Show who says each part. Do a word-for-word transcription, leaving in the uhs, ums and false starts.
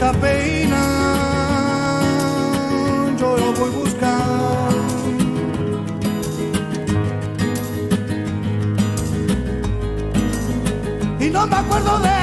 Speaker 1: esta pena yo lo voy a buscar. Y no me acuerdo de